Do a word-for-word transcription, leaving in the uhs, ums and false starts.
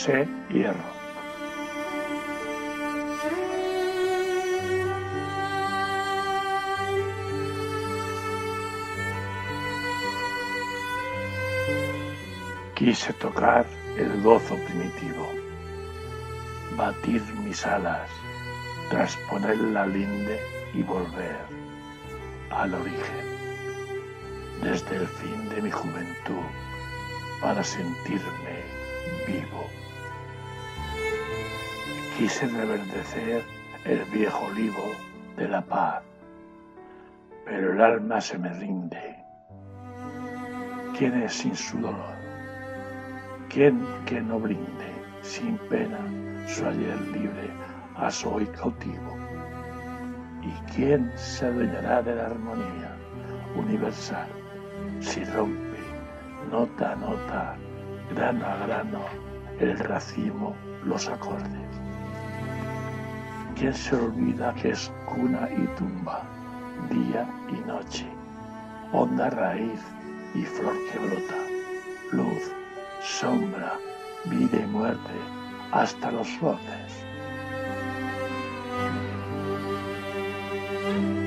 José Hierro. Quise tocar el gozo primitivo, batir mis alas, trasponer la linde y volver al origen, desde el fin de mi juventud, para sentirme vivo. Quise reverdecer el viejo olivo de la paz, pero el alma se me rinde. ¿Quién es sin su dolor? ¿Quién que no brinde sin pena su ayer libre a su hoy cautivo? ¿Y quién se adueñará de la armonía universal si rompe nota a nota, grano a grano, el racimo, los acordes? ¿Quién se olvida que es cuna y tumba, día y noche, honda raíz y flor que brota, luz, sombra, vida y muerte, hasta los bordes?